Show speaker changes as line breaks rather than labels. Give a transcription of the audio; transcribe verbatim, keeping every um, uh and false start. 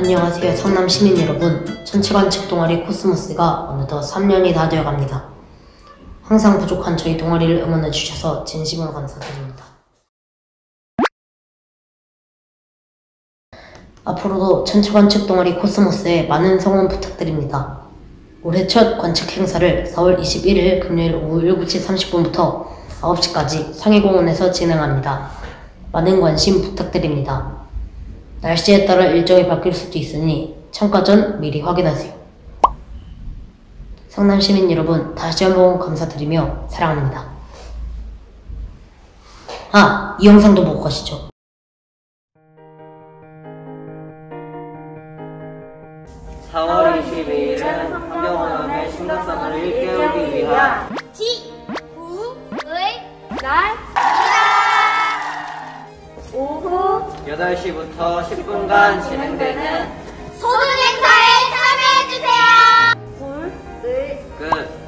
안녕하세요 성남 시민 여러분. 전체관측 동아리 코스모스가 어느덧 삼 년이 다 되어갑니다. 항상 부족한 저희 동아리를 응원해 주셔서 진심으로 감사드립니다. 앞으로도 전체관측 동아리 코스모스에 많은 성원 부탁드립니다. 올해 첫 관측 행사를 사월 이십일일 금요일 오후 일곱 시 삼십 분부터 아홉 시까지 상해공원에서 진행합니다. 많은 관심 부탁드립니다. 날씨에 따라 일정이 바뀔 수도 있으니 참가 전 미리 확인하세요. 성남 시민 여러분, 다시 한번 감사드리며 사랑합니다. 아, 이 영상도 보고 가시죠.
사월 이십이일은 환경오염의 심각성을 일깨우기 위한
지구의 날입니다. 오후
여덟 시부터 십 분간 진행되는
소등 행사에 참여해주세요. 불을
끝.